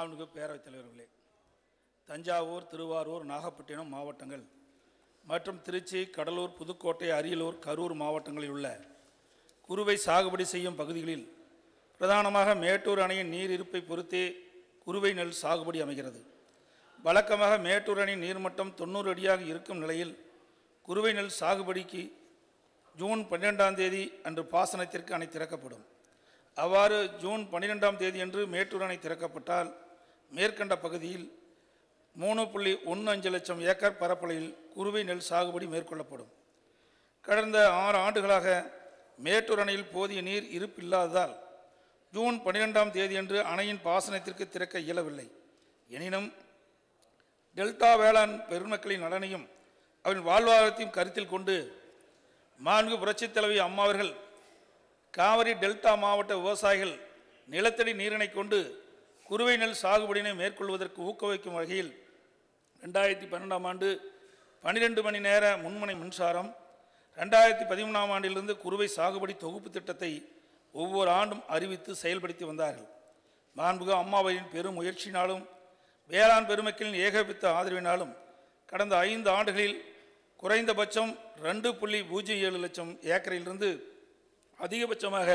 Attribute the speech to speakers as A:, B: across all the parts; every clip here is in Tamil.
A: மாண்புமிகு பேரவைத் தலைவர்களே, தஞ்சாவூர், திருவாரூர், நாகப்பட்டினம் மாவட்டங்கள் மற்றும் திருச்சி, கடலூர், புதுக்கோட்டை, அரியலூர், கரூர் மாவட்டங்களில் உள்ள குறுவை சாகுபடி செய்யும் பகுதிகளில் பிரதானமாக மேட்டூர் அணையின் நீர் இருப்பை பொறுத்தே குறுவை நெல் சாகுபடி அமைகிறது. வழக்கமாக மேட்டூர் அணையின் நீர்மட்டம் 90 அடியாக இருக்கும் நிலையில் குறுவை நெல் சாகுபடிக்கு ஜூன் 12ஆம் தேதி அன்று பாசனத்திற்கு அணை திறக்கப்படும். அவ்வாறு ஜூன் 12ஆம் தேதி அன்று மேட்டூர் அணை திறக்கப்பட்டால் மேற்கண்ட பகுதியில் 3.15 லட்சம் ஏக்கர் பரப்பளவில் குறுவை நெல் சாகுபடி மேற்கொள்ளப்படும். கடந்த 6 ஆண்டுகளாக மேட்டூர் அணையில் போதிய நீர் இருப்பில்லாததால் ஜூன் 12ஆம் தேதியன்று அணையின் பாசனத்திற்கு திறக்க இயலவில்லை. எனினும் டெல்டா வேளாண் பெருமக்களின் நலனையும் அவரின் வாழ்வாதாரத்தையும் கருத்தில் கொண்டு மாண்புமிகு புரட்சித் தலைவி அம்மா அவர்கள் காவிரி டெல்டா மாவட்ட விவசாயிகள் நிலத்தடி நீரினை கொண்டு குறுவை நெல் சாகுபடியினை மேற்கொள்வதற்கு ஊக்குவிக்கும் வகையில் 2012ஆம் ஆண்டு 12 மணி நேர மும்முனை மின்சாரம், 2013ஆம் ஆண்டிலிருந்து குறுவை சாகுபடி தொகுப்பு திட்டத்தை ஒவ்வொரு ஆண்டும் அறிவித்து செயல்படுத்தி வந்தார்கள். மாண்புமிகு அம்மாவின் பெரும் முயற்சியினாலும் வேளாண் பெருமக்களின் ஏகோபித்த ஆதரவினாலும் கடந்த 5 ஆண்டுகளில் குறைந்தபட்சம் 2.07 லட்சம் ஏக்கரிலிருந்து அதிகபட்சமாக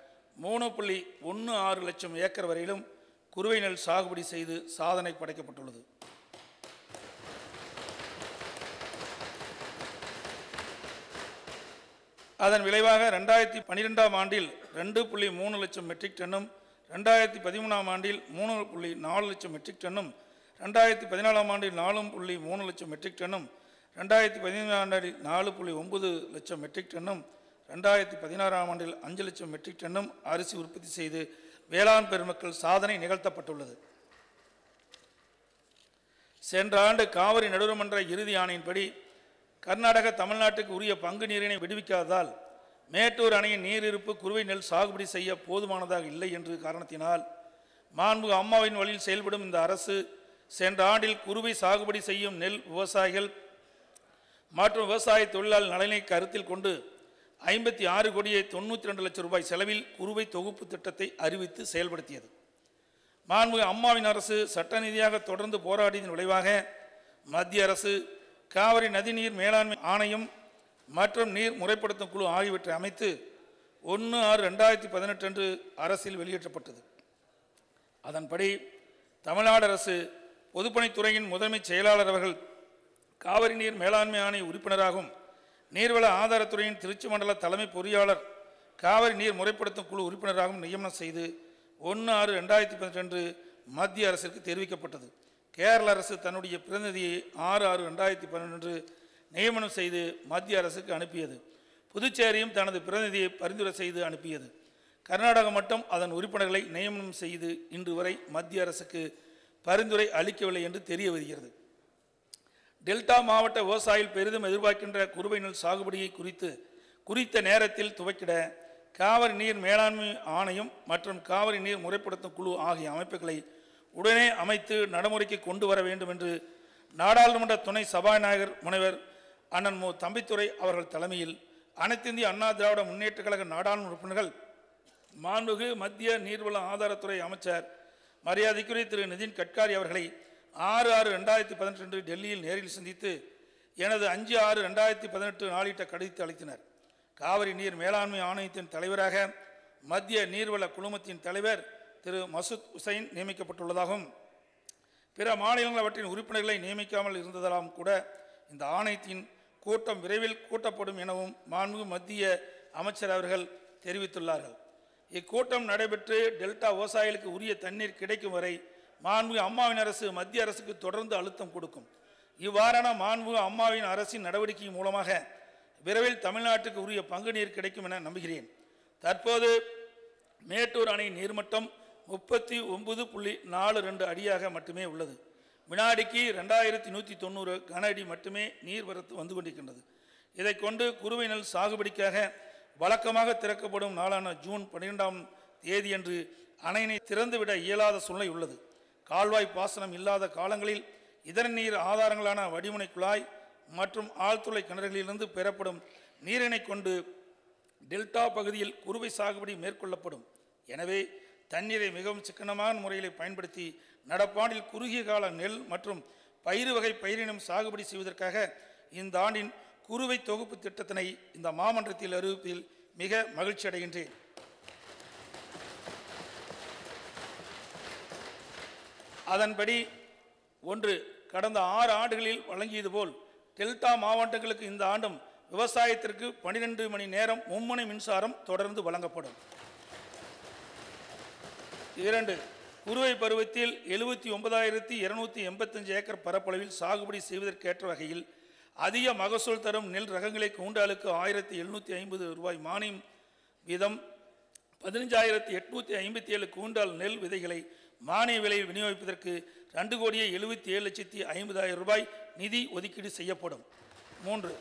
A: 3.16 லட்சம் ஏக்கர் வரையிலும் குறுவை நெல் சாகுபடி செய்து சாதனை படைக்கப்பட்டுள்ளது. அதன் விளைவாக 2012ஆம் ஆண்டில் 2.3 லட்சம் மெட்ரிக் டன்னும், 2013ஆம் ஆண்டில் 3.4 லட்சம் மெட்ரிக் டன்னும், 2014ஆம் ஆண்டில் 4.3 லட்சம் மெட்ரிக் டன்னும், 2015ஆம் ஆண்டில் 4.9 லட்சம் மெட்ரிக் டன்னும், 2016ஆம் ஆண்டில் 5 லட்சம் மெட்ரிக் டன்னும் அரிசி உற்பத்தி செய்து வேளாண் பெருமக்கள் சாதனை நிகழ்த்தப்பட்டுள்ளது. சென்ற ஆண்டு காவிரி நடுவர்மன்ற இறுதி ஆணையின்படி கர்நாடக, தமிழ்நாட்டுக்கு உரிய பங்கு நீரினை விடுவிக்காததால் மேட்டூர் அணையின் நீர் இருப்பு குறுவை நெல் சாகுபடி செய்ய போதுமானதாக இல்லை என்று காரணத்தினால் மாண்புமிகு அம்மாவின் வழியில் செயல்படும் இந்த அரசு சென்ற ஆண்டில் குறுவை சாகுபடி செய்யும் நெல் விவசாயிகள் மற்றும் விவசாய தொழிலாளர் நலனை கருத்தில் கொண்டு 56,92 லட்சம் ரூபாய் செலவில் குறுவை தொகுப்பு திட்டத்தை அறிவித்து செயல்படுத்தியது. மாண்புமிகு அம்மாவின் அரசு சட்ட ரீதியாக தொடர்ந்து போராடியதன் விளைவாக மத்திய அரசு காவிரி நதிநீர் மேலாண்மை ஆணையம் மற்றும் நீர் முறைப்படுத்தும் குழு ஆகியவற்றை அமைத்து 1/6/2018 அன்று அரசில் வெளியேற்றப்பட்டது. அதன்படி தமிழ்நாடு அரசு பொதுப்பணித்துறையின் முதன்மை செயலாளர் அவர்கள் காவிரி நீர் மேலாண்மை ஆணைய உறுப்பினராகவும், நீர்வள ஆதாரத்துறையின் திருச்சி மண்டல தலைமை பொறியாளர் காவிரி நீர் முறைப்படுத்தும் குழு உறுப்பினராகவும் நியமனம் செய்து 1/6/2018 அன்று மத்திய அரசிற்கு தெரிவிக்கப்பட்டது. கேரள அரசு தன்னுடைய பிரதிநிதியை 6/6/2012 அன்று நியமனம் செய்து மத்திய அரசுக்கு அனுப்பியது. புதுச்சேரியும் தனது பிரதிநிதியை பரிந்துரை செய்து அனுப்பியது. கர்நாடகம் மட்டும் அதன் உறுப்பினர்களை நியமனம் செய்து இன்று வரை மத்திய அரசுக்கு பரிந்துரை அளிக்கவில்லை என்று தெரிய வருகிறது. டெல்டா மாவட்ட விவசாயிகள் பெரிதும் எதிர்பார்க்கின்ற குறுவை நெல் சாகுபடியை குறித்த நேரத்தில் துவக்கிட காவிரி நீர் மேலாண்மை ஆணையம் மற்றும் காவிரி நீர் முறைப்படுத்தும் குழு ஆகிய அமைப்புகளை உடனே அமைத்து நடைமுறைக்கு கொண்டு வர வேண்டும் என்று நாடாளுமன்ற துணை சபாநாயகர் முனைவர் அண்ணன் மு. தம்பித்துரை அவர்கள் தலைமையில் அனைத்திந்திய அண்ணா திராவிட முன்னேற்ற கழக நாடாளுமன்ற உறுப்பினர்கள் மாண்புமிகு மத்திய நீர்வள ஆதாரத்துறை அமைச்சர் மரியாதைக்குரிய திரு நிதின் கட்காரி அவர்களை 6/6/2018 அன்று டெல்லியில் நேரில் சந்தித்து எனது 5/6/2018 நாளிட்ட கடிதத்தை அளித்தனர். காவிரி நீர் மேலாண்மை ஆணையத்தின் தலைவராக மத்திய நீர்வள குழுமத்தின் தலைவர் திரு மசூத் ஹுசைன் நியமிக்கப்பட்டுள்ளதாகவும், பிற மாநிலங்கள் அவற்றின் உறுப்பினர்களை நியமிக்காமல் இருந்ததாலும் கூட இந்த ஆணையத்தின் கூட்டம் விரைவில் கூட்டப்படும் எனவும் மாண்புமிகு மத்திய அமைச்சர் அவர்கள் தெரிவித்துள்ளார்கள். இக்கூட்டம் நடைபெற்று டெல்டா விவசாயிகளுக்கு உரிய தண்ணீர் கிடைக்கும் வரை மாண்புமிகு அம்மாவின் அரசு மத்திய அரசுக்கு தொடர்ந்து அழுத்தம் கொடுக்கும். இவ்வாறான மாண்புமிகு அம்மாவின் அரசின் நடவடிக்கை மூலமாக விரைவில் தமிழ்நாட்டுக்கு உரிய பங்கு நீர் கிடைக்கும் என நம்புகிறேன். தற்போது மேட்டூர் அணை நீர்மட்டம் 39.42 அடியாக மட்டுமே உள்ளது. வினாடிக்கு 2190 கன அடி மட்டுமே நீர்வரத்து வந்து கொண்டிருக்கின்றது. இதை கொண்டு குறுவை நெல் சாகுபடிக்காக வழக்கமாக திறக்கப்படும் நாளான ஜூன் 12ஆம் தேதியன்று அணையினை திறந்துவிட இயலாத சூழ்நிலை உள்ளது. கால்வாய் பாசனம் இல்லாத காலங்களில் இதர நீர் ஆதாரங்களான வடிமுனை குழாய் மற்றும் ஆழ்துளை கிணறுகளிலிருந்து பெறப்படும் நீரினை கொண்டு டெல்டா பகுதியில் குறுவை சாகுபடி மேற்கொள்ளப்படும். எனவே தண்ணீரை மிகவும் சிக்கனமான முறையில் பயன்படுத்தி நடப்பாண்டில் குறுகிய கால நெல் மற்றும் பயிறு வகை பயிரினம் சாகுபடி செய்வதற்காக இந்த ஆண்டின் குறுவை தொகுப்பு திட்டத்தினை இந்த மாமன்றத்தில் அறிவிப்பில் மிக மகிழ்ச்சி அடைகின்றேன். அதன்படி ஒன்று, கடந்த 6 ஆண்டுகளில் வழங்கியது போல் டெல்டா மாவட்டங்களுக்கு இந்த ஆண்டும் விவசாயத்திற்கு 12 மணி நேரம் மும்முனை மின்சாரம் தொடர்ந்து வழங்கப்படும். 2, குறுவை பருவத்தில் 79,285 ஏக்கர் பரப்பளவில் சாகுபடி செய்வதற்கேற்ற வகையில் அதிக மகசூல் தரும் நெல் ரகங்களை கூண்டாலுக்கு 1,750 ரூபாய் மானியம் வீதம் 15,857 கூண்டால் நெல் விதைகளை மானிய விலையில் விநியோகிப்பதற்கு 2,77,50,000 ரூபாய் நிதி ஒதுக்கீடு செய்யப்படும். 3,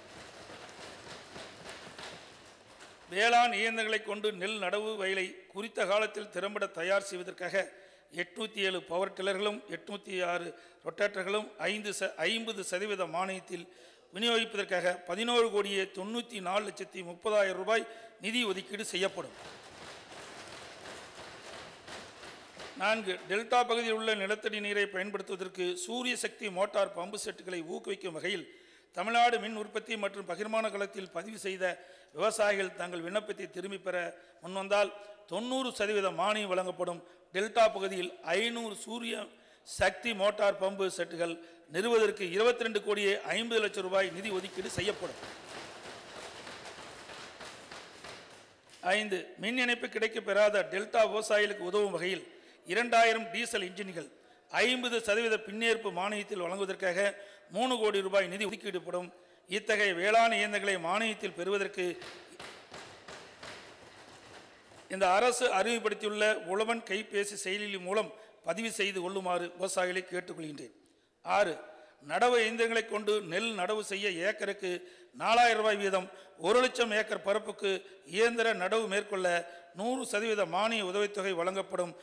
A: வேளாண் இயந்திரங்களை கொண்டு நெல் நடவு வயலை குறித்த காலத்தில் திறம்பட தயார் செய்வதற்காக 807 பவர் டில்லர்களும் 806 ரொட்டேட்டர்களும் 50% மானியத்தில் விநியோகிப்பதற்காக 11,94,30,000 ரூபாய் நிதி ஒதுக்கீடு செய்யப்படும். 4, டெல்டா பகுதியில் உள்ள நிலத்தடி நீரை பயன்படுத்துவதற்கு சூரிய சக்தி மோட்டார் பம்பு செட்டுகளை ஊக்குவிக்கும் வகையில் தமிழ்நாடு மின் உற்பத்தி மற்றும் பகிர்மான களத்தில் பதிவு செய்த விவசாயிகள் தங்கள் விண்ணப்பத்தை திரும்பி பெற முன்வந்தால் 90% மானியம் வழங்கப்படும். டெல்டா பகுதியில் 500 சூரிய சக்தி மோட்டார் பம்பு செட்டுகள் நிறுவுவதற்கு 22,50,00,000 ரூபாய் நிதி ஒதுக்கீடு செய்யப்படும். 5, மின் இணைப்பு கிடைக்க பெறாத டெல்டா விவசாயிகளுக்கு உதவும் வகையில் 2000 டீசல் இன்ஜின்கள் 50% பின்னேற்பு மானியத்தில் வழங்குவதற்காக 3 கோடி ரூபாய் நிதி ஒதுக்கீடுப்படும். இத்தகைய வேளாண் இயந்திரங்களை மானியத்தில் பெறுவதற்கு இந்த அரசு அறிமுகப்படுத்தியுள்ள உழவன் கைபேசி செயலியின் மூலம் பதிவு செய்து கொள்ளுமாறு விவசாயிகளை கேட்டுக்கொள்கின்றேன். 6, நடவு இயந்திரங்களை கொண்டு நெல் நடவு செய்ய ஏக்கருக்கு 4,000 ரூபாய் வீதம் 1,00,000 ஏக்கர் பரப்புக்கு இயந்திர நடவு மேற்கொள்ள 100% மானிய உதவித்தொகை வழங்கப்படும்.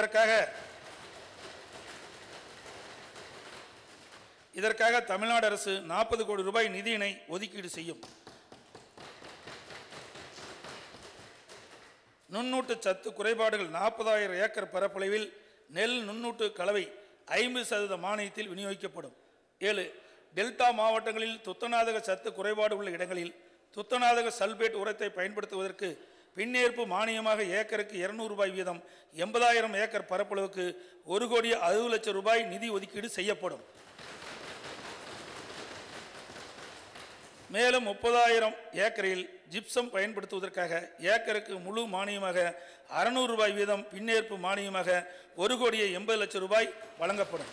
A: இதற்காக தமிழ்நாடு அரசு 40 கோடி ரூபாய் நிதியினை ஒதுக்கீடு செய்யும். நுண்ணூட்டு சத்து குறைபாடுகள் 40,000 ஏக்கர் பரப்பளவில் நெல் நுண்ணூட்டு கலவை 50% மானியத்தில் விநியோகிக்கப்படும். 7, டெல்டா மாவட்டங்களில் துத்தநாதக சத்து குறைபாடு உள்ள இடங்களில் துத்தநாதக சல்பேட் உரத்தை பயன்படுத்துவதற்கு பின்னேற்பு மானியமாக ஏக்கருக்கு 200 ரூபாய் வீதம் 80,000 ஏக்கர் பரப்பளவுக்கு 1,60,00,000 ரூபாய் நிதி ஒதுக்கீடு செய்யப்படும். மேலும் 30,000 ஏக்கரில் ஜிப்சம் பயன்படுத்துவதற்காக ஏக்கருக்கு முழு மானியமாக 600 ரூபாய் வீதம் பின்னேற்பு மானியமாக 1,80,00,000 ரூபாய் வழங்கப்படும்.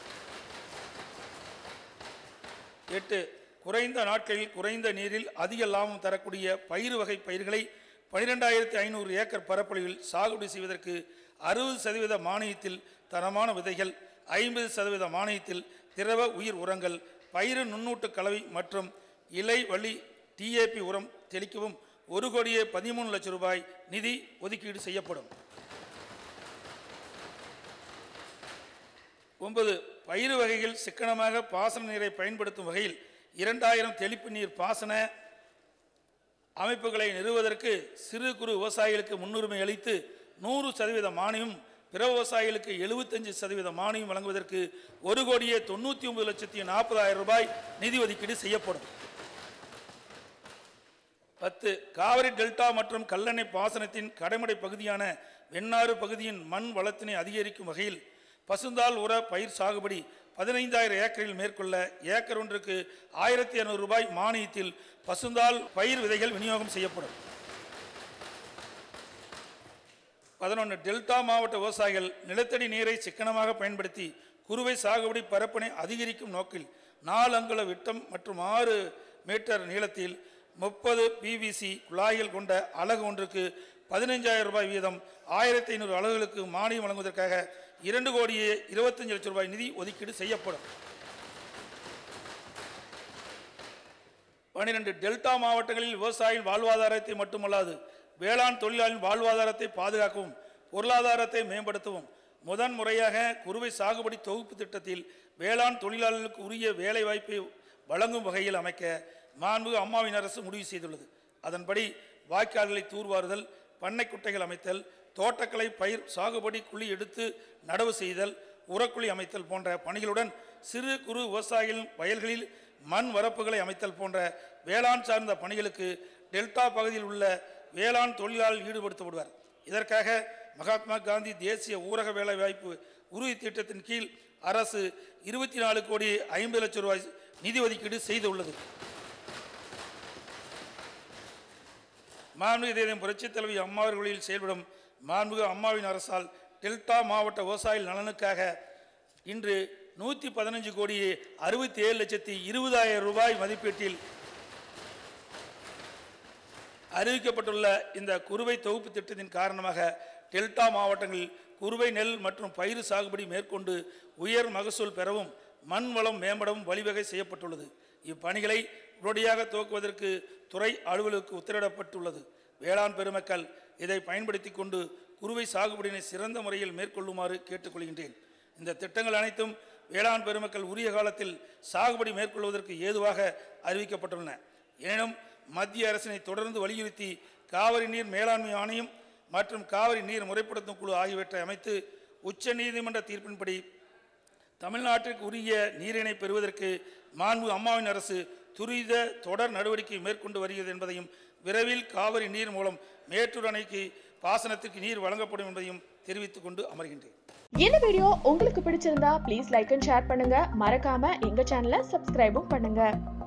A: 8, குறைந்த நாட்களில் குறைந்த நீரில் அதிக லாபம் தரக்கூடிய பயிறு வகை பயிர்களை 12,500 ஏக்கர் பரப்பளவில் சாகுபடி செய்வதற்கு 60% மானியத்தில் தரமான விதைகள், 50% மானியத்தில் திரவ உயிர் உரங்கள், பயிறு நுண்ணூட்டு கலவை மற்றும் இலை வழி TAP உரம் தெளிக்கவும் 1,13,00,000 ரூபாய் நிதி ஒதுக்கீடு செய்யப்படும். 9, பயிறு வகைகள் சிக்கனமாக பாசன நீரை பயன்படுத்தும் வகையில் 2000 தெளிப்பு நீர் பாசன அமைப்புகளை நிறுவுவதற்கு சிறு குறு விவசாயிகளுக்கு முன்னுரிமை அளித்து 100% மானியம், பிற விவசாயிகளுக்கு 75% மானியம் வழங்குவதற்கு 1,99,40,000 ரூபாய் நிதி ஒதுக்கீடு செய்யப்படும். 10, காவிரி டெல்டா மற்றும் கல்லணை பாசனத்தின் கடைமடை பகுதியான வெண்ணாறு பகுதியின் மண் வளத்தினை அதிகரிக்கும் வகையில் பசுந்தாள் உர பயிர் சாகுபடி 15,000 ஏக்கரில் மேற்கொள்ள ஏக்கர் ஒன்றுக்கு 1,200 ரூபாய் மானியத்தில் பசுந்தாள் பயிர் விதைகள் விநியோகம் செய்யப்படும். 11, டெல்டா மாவட்ட விவசாயிகள் நிலத்தடி நீரை சிக்கனமாக பயன்படுத்தி குறுவை சாகுபடி பரப்பினை அதிகரிக்கும் நோக்கில் 4 அங்குல விட்டம் மற்றும் 6 மீட்டர் நீளத்தில் 30 PVC குழாய்கள் கொண்ட அலகு ஒன்றுக்கு 15,000 ரூபாய் வீதம் 1,500 அலகுகளுக்கு மானியம் வழங்குவதற்காக 2,25,00,000 ரூபாய் நிதி ஒதுக்கீடு செய்யப்படும். 12, டெல்டா மாவட்டங்களில் விவசாயிகள் வாழ்வாதாரத்தை மட்டுமல்லாது வேளாண் தொழிலாளர்களின் வாழ்வாதாரத்தை பாதுகாக்கவும் பொருளாதாரத்தை மேம்படுத்தவும் முதன்முறையாக குறுவை சாகுபடி தொகுப்பு திட்டத்தில் வேளாண் தொழிலாளர்களுக்கு உரிய வேலை வாய்ப்பை வழங்கும் வகையில் அமைக்க மாண்புமிகு அம்மாவின் அரசு முடிவு செய்துள்ளது. அதன்படி வாய்க்கால்களை தூர்வாறுதல், பண்ணை குட்டைகள் அமைத்தல், தோட்டக்கலை பயிர் சாகுபடி குழி எடுத்து நடவு செய்தல், உரக்குழி அமைத்தல் போன்ற பணிகளுடன் சிறு குறு விவசாயிகளின் வயல்களில் மண் வரப்புகளை அமைத்தல் போன்ற வேளாண் சார்ந்த பணிகளுக்கு டெல்டா பகுதியில் உள்ள வேளாண் தொழிலாளர்கள் ஈடுபடுத்தப்படுவார். இதற்காக மகாத்மா காந்தி தேசிய ஊரக வேலைவாய்ப்பு உறுதி திட்டத்தின் கீழ் அரசு 24 கோடி 50 லட்சம் ரூபாய் நிதி ஒதுக்கீடு செய்துள்ளது. மாண்புமிகு தேசிய புரட்சித் தலைவி அம்மா அவர்களில் செயல்படும் மாண்புமிகு அம்மாவின் அரசால் டெல்டா மாவட்ட விவசாயிகள் நலனுக்காக இன்று 115 கோடி 67 லட்சத்தி 20,000 ரூபாய் மதிப்பீட்டில் அறிவிக்கப்பட்டுள்ள இந்த குறுவை தொகுப்பு திட்டத்தின் காரணமாக டெல்டா மாவட்டங்களில் குறுவை நெல் மற்றும் பயிர் சாகுபடி மேற்கொண்டு உயர் மகசூல் பெறவும் மண் வளம் மேம்படவும் வழிவகை செய்யப்பட்டுள்ளது. இப்பணிகளை உடனடியாக துவக்குவதற்கு துறை அலுவலருக்கு உத்தரவிடப்பட்டுள்ளது. வேளாண் பெருமக்கள் இதை பயன்படுத்தி கொண்டு குறுவை சாகுபடியினை சிறந்த முறையில் மேற்கொள்ளுமாறு கேட்டுக்கொள்கின்றேன். இந்த திட்டங்கள் அனைத்தும் வேளாண் பெருமக்கள் உரிய காலத்தில் சாகுபடி மேற்கொள்வதற்கு ஏதுவாக அறிவிக்கப்பட்டுள்ளன. எனினும் மத்திய அரசினை தொடர்ந்து வலியுறுத்தி காவிரி நீர் மேலாண்மை ஆணையம் மற்றும் காவிரி நீர் முறைப்படுத்தும் குழு ஆகியவற்றை அமைத்து உச்ச நீதிமன்ற தீர்ப்பின்படி தமிழ்நாட்டிற்கு உரிய நீரினை பெறுவதற்கு மாண்புமிகு அம்மாவின் அரசு துரித தொடர் நடவடிக்கை மேற்கொண்டு வருகிறது என்பதையும், விரைவில் காவிரி நீர் மூலம் மேட்டூர் அணைக்கு பாசனத்திற்கு நீர் வழங்கப்படும் என்பதையும் தெரிவித்துக் கொண்டு அமர்கின்றேன்.
B: இந்த வீடியோ உங்களுக்கு பிடிச்சிருந்தா ப்ளீஸ் லைக் அண்ட் ஷேர் பண்ணுங்க. மறக்காம எங்க சேனலை சப்ஸ்கிரைபும் பண்ணுங்க.